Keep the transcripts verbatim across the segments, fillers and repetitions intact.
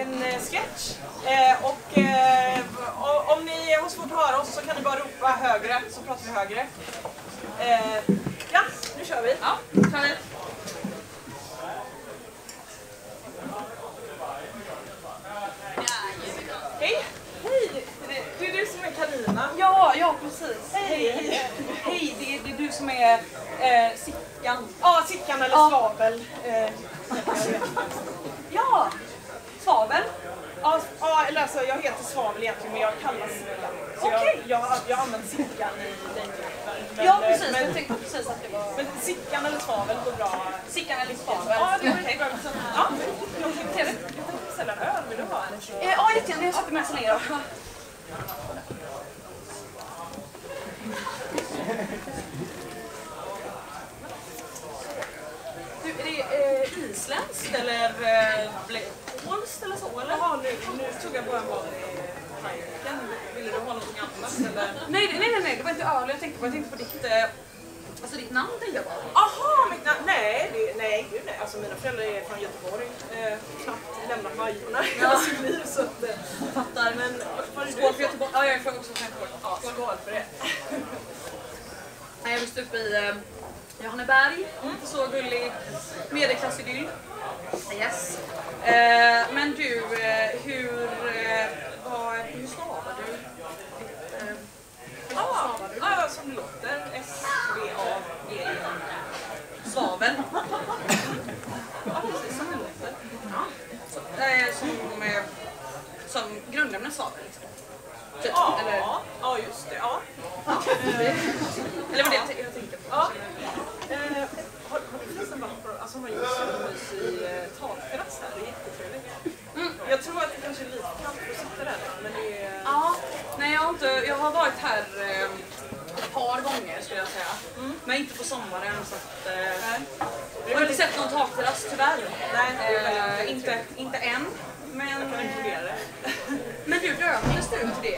en sketch. Eh, och eh, om ni har svårt att höra oss så kan ni bara ropa högre, så pratar vi högre. Eh, ja, nu kör vi. Ja, kör vi. Hej! Hej! Det är du som är Karina. Ja, ja precis. Hej! Hej, hej det, är, det är du som är eh, Sickan. Ja, Sickan eller Ja. Svavel. Eh, Ja, Svavel. ja, ja, eller alltså jag heter Svavel egentligen men jag kallas Sickan. Så Okej. jag, jag, jag använder Sickan i dejtingappen. Ja, precis. Men, Jag tänkte precis att det var men Sickan eller Svavel går bra. Sickan eller Svavel. Ja, det är Okej. okej. Ja, jag tänkte jag tänkte beställa en öl. Vill du ha en? Eh, Ja, jättegärna. Jag sätter mig så ner. Du, är det eh, isländskt eller eh, polskt eller så? Eller? Jaha, nu, nu tog jag bara en vanlig Heineken. Ville du ha någonting annat? Eller? Nej, nej, nej, nej, det var inte öl jag tänkte på. Jag tänkte på ditt, eh, alltså ditt namn tänkte jag bara. Aha, mitt namn? Nej, det, nej, gud nej. Alltså mina föräldrar är från Göteborg. Eh, knappt lämnat Majorna i hela sitt liv så att... Eh, Fattar. men vad är du Skål för Göteborg. Ja, jag är från också från Göteborg. Ja, skål för det. Jag växte upp i eh, Johanneberg, inte så gullig medelklassidyll. Yes. Eh, men du, eh, hur, eh, vad, hur stavar du? Eh, hur Ja, stavar du? ja, som det låter. S V A G E. Svavel. Ja, precis som det låter. Ja. Så, eh, som, eh, som grundämne svavel liksom. Typ, Ja, eller, ja, just det. Ja. eller vad det jag tänkte på. Ja. Eh, har, har du förresten varit på, alltså man gör solmys i eh, takterrass här, det är jättetrevligt. Mm. Jag tror att det kanske är lite kallt för att sitta där, men det är... Ja, nej jag har, inte, jag har varit här eh, ett par gånger skulle jag säga. Mm. Men inte på sommaren så att... Eh, Nej. jag har inte sett någon takterrass tyvärr. Nej, det är Eh, väldigt inte, inte än. Men, Jag kan inkludera det. men du, dömdes du till det?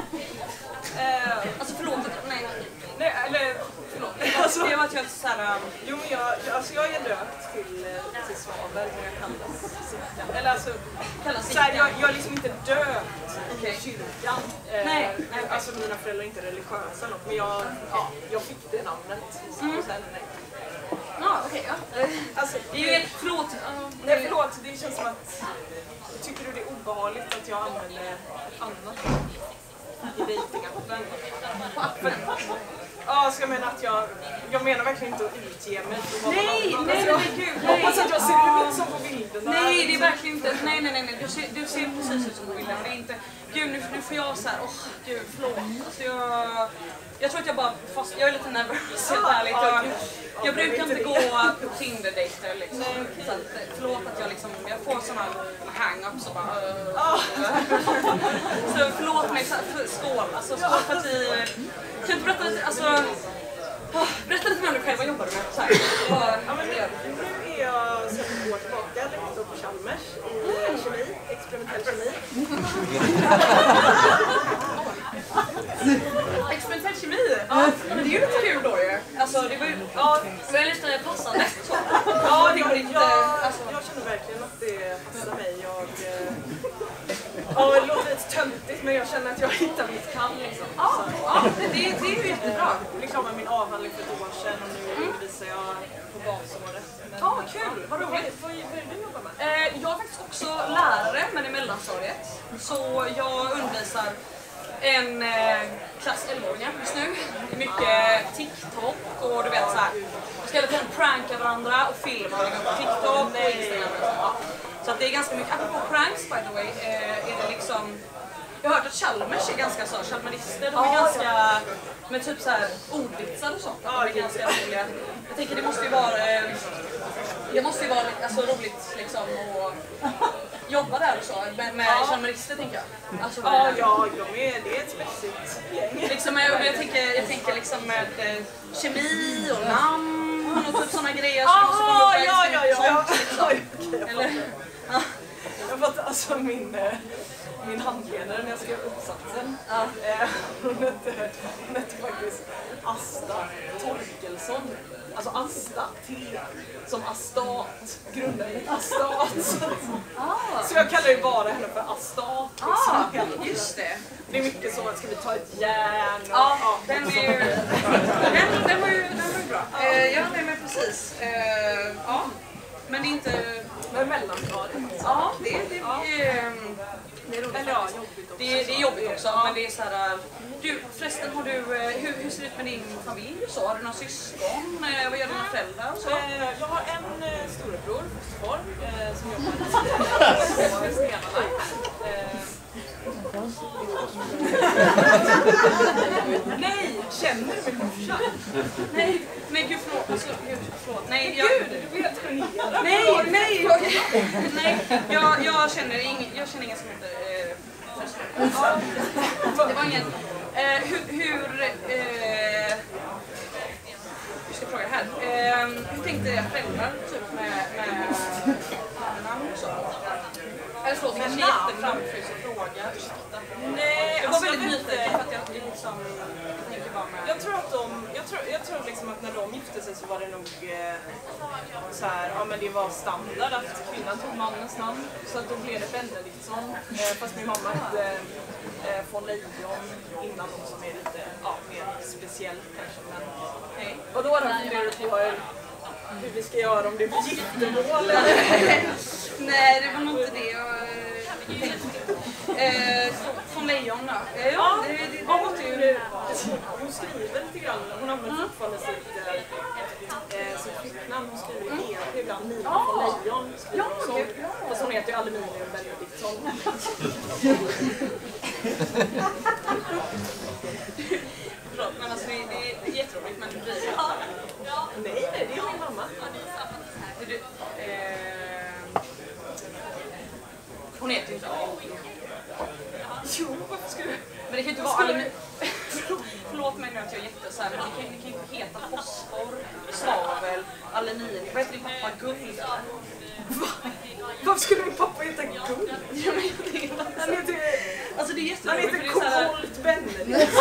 Eh, Alltså förlåt, nej. nej, eller förlåt. Alltså, det var att jag så här, Jo, men jag, jag- alltså jag är döpt till, eh, till Svavel, men jag kallas Sickan. Eller alltså, kallas så här, jag, Sickan. jag är liksom inte döpt Okej. i kyrkan. Eh, Nej, nej. Alltså mina föräldrar är inte religiösa eller något, men jag, ja, jag fick det namnet. Mm. Och sen, nej. Ja, okej. ja. Eh, Alltså, Det är ju helt, förlåt. ja, nej, förlåt, det känns som att... Tycker du det är obehagligt att jag använder ett annat i dejtingappen? På appen. Ja, ska jag mena att jag... Jag menar verkligen inte att utge mig för vad Nej, man nej, alltså, nej, gud, jag hoppas nej. att jag ser ut som på bilderna. Nej, det är verkligen inte. Nej, nej, nej, nej. Du ser, du ser precis ut som på bilden. Det är inte. Gud, nu, nu får jag så här. Åh, gud, förlåt. Alltså jag. Jag tror att jag bara fast. Jag är lite nervös helt ärligt. Jag, jag brukar inte gå på Tinder-dejter liksom. Så att, förlåt att jag liksom. Jag får såna hang-ups och bara. Uh, så förlåt mig. Så här, för, skål. Alltså skål för att vi. Kan du inte berätta lite? Alltså. Berätta lite mer om dig själv. Vad jobbar du med? Så här. Vad- Ja, men nu, nu är jag sedan ett år tillbaka lektor på Chalmers i eh, kemi, experimentell kemi. Experimentell kemi? Ja, men det är ju lite kul då ju. Alltså det var ju, ja, det var lite passande så. Ja, det jag, var jag, lite, alltså. jag känner verkligen att det passar mig. Jag, eh, ja, det låter lite töntigt men jag känner att jag hittar mitt kall liksom. Ja, ja det, det, det är ju jättebra. Jag blev klar med min avhandling för ett år sedan och nu undervisar jag på basåret. Men- Ja, kul, vad Vad, roligt. vad, vad är det du jobbar med? Eh, jag är faktiskt också lärare men i mellanstadiet. Så jag undervisar en eh, klass elva-åringar just nu. Det är mycket TikTok och du vet såhär. Vi ska hela tiden pranka varandra och filma och lägga upp på TikTok och Instagram och sånt. Ja. Så att det är ganska mycket, apropå pranks by the way, eh, är det liksom. Jag har hört att Chalmers är ganska så, chalmerister, de är Ja, ganska med typ så här ordvitsar och sånt. Ja, De är ganska roliga. Jag tänker det måste ju vara eh, det måste ju vara alltså, roligt liksom att jobba där och så med, med Ja. chalmerister tänker jag. Alltså, Ja, med, ja, de är, det är ett spetsigt gäng. liksom, med, jag, tänker, jag tänker liksom med eh, kemi och namn och typ sådana grejer. som måste komma upp Jaha, där, ja, ja, ja. ja. sånt, liksom. Okej, jag Eller, fattar. ja. Jag fattar, alltså min, eh, min handledare när jag skrev uppsatsen, Ja. eh, hon hette, hon hette faktiskt Asta Torkelsson. Alltså Asta T som Astat, grundaren Astat. Ah. Så jag kallar ju bara henne för Astat. Ah, just det. Det är mycket så att ska vi ta ett järn och, Ja, ja. den är ju... Den, den var ju den var ju bra. Eh, ja, nej men precis. Eh, ja, men det är inte... Men mellanstadiet. Ja, det, det, Ja. eh, det är roligt. Eller ja, jobbigt också. Det, det är jobbigt också, men det är så här... Du, förresten, har du, eh, hur, hur ser det ut med din familj och så? Har du några syskon? Eh, vad gör dina föräldrar och så? Eh, Jag har en eh, storebror, fosterfar, eh, som jobbar på Stena Line. Eh, Nej, känner du min morsa? Nej, nej gud förlåt. Alltså, gud, förlåt. Nej, Men jag, gud, du vet generad. nej, nej, jag, nej, jag, jag känner ingen, jag känner ingen som heter eh, förresten. Det var ingen. Eh, hur, hur, eh, hur ska jag fråga här? Eh, hur tänkte era föräldrar typ med, med namn och så? Eller förlåt, det kanske är en jätteframfrusen fråga. Ursäkta. Nej, Jag var alltså, väldigt jag vet nyfiken inte. för att jag liksom, jag tänker bara med... Jag tror att de, jag tror, jag tror liksom att när de gifte sig så var det nog eh, så här, ja men det var standard att kvinnan tog mannens namn. Så att då blev det Benediktsson. Eh, fast min mamma hette eh, von Lejon innan de som är lite, ja, mer speciellt kanske. Men, Nej. och då funderar du på hur, hur vi ska göra om det blir giftermål eller? Nej, det var nog inte det jag eh, tänkte. Eh, från Lejon då? Eh, Ja, det, det, det, ja, hon, är, hon skriver lite grann, hon använder fortfarande sitt, eh, sitt flicknamn, hon skriver i E P ibland, Nina von Lejon skriver hon så. Fast hon heter ju Aluminium Benediktsson. Förlåt, men alltså det, det, det är jätteroligt, men det blir ju Nej, nej, det är min mamma. det, det, eh, hon heter ju inte Ali. Jo, varför skulle du? Men det kan ju inte vara aluminium. Förlåt mig nu att jag är jätte så här, men det kan, det kan ju inte heta fosfor, svavel, aluminium. Vad heter din pappa? Guld? Va? Varför skulle min pappa heta Guld? Ja, men jag vet inte. Han heter, Alltså det är han jätteroligt. heter för det är så här- Kobolt Benedikt.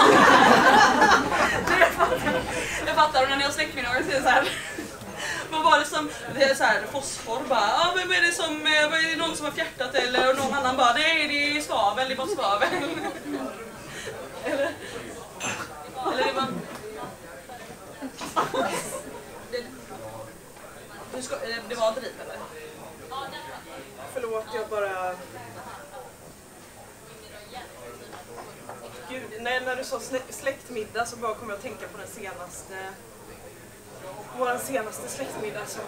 Jag fattar, och när ni har släktmiddagar så är det så här. Vad var det som, det är så här fosfor bara, ja men vad är det som, vad är det någon som har fjärtat eller och någon annan bara, nej det är svavel, det är bara svavel. Eller, eller det var... Det, du ska, det var driv eller? Förlåt, jag bara... Gud, när, när du sa slä, släktmiddag så bara kom jag att tänka på den senaste... Vår senaste släktmiddag som...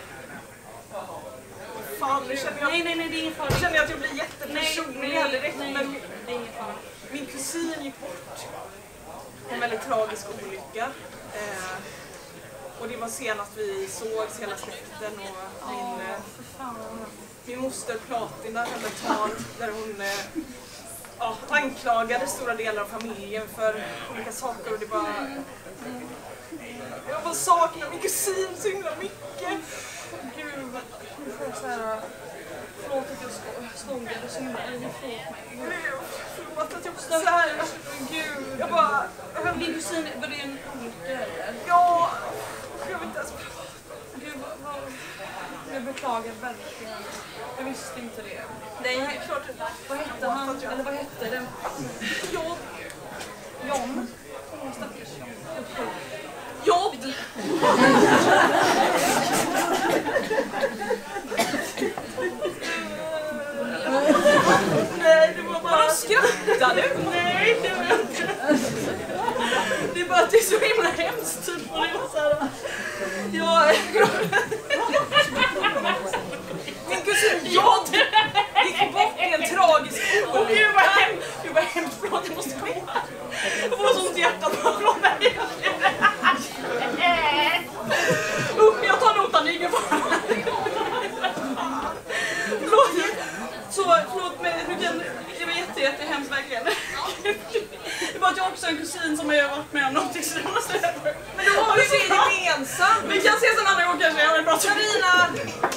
Fan, nu känner jag... Nej, nej, nej, det är ingen fara. Nu känner jag att jag blir jättepersonlig här direkt. nej, Men det är ingen fara. min kusin gick bort. En väldigt tragisk olycka. Eh, och det var senast vi såg hela släkten och min, eh, För fan. min moster Platina höll ett tal där hon eh, ja, anklagade stora delar av familjen för olika saker och det bara... Jag bara saknar min kusin så himla mycket. Gud, nu får jag så här... Förlåt att jag skojade så himla. Förlåt mig. Förlåt att jag var så här. Gud. Jag bara... Din kusin, var det en olycka eller? Ja, jag vet inte ens... Gud, vad, vad, jag beklagar verkligen. Jag visste inte det. Nej, klart inte. Vad hette han? Eller vad hette den? Jobb. John? Åh, stackars John. Jobb! Nej, det var bara... Skrattar du? Nej, det var inte... Det är bara att det är så himla hemskt typ. Och det var så här... Jag... Min kusin Jobb gick bort i en tragisk Åh olycka. gud vad hemskt! Gud vad hemskt! Förlåt, jag måste gå. Jag får så ont i hjärtat. Förlåt mig. Usch, jag tar notan. Ingen fara. Förlåt. Så, förlåt mig. Det var jätte, jätte hemskt verkligen. Det var att jag också har en kusin som har varit med om någonting så det måste jag... Men då har vi det gemensamt. Vi kan ses en annan gång kanske. Jag har det bra. Carina!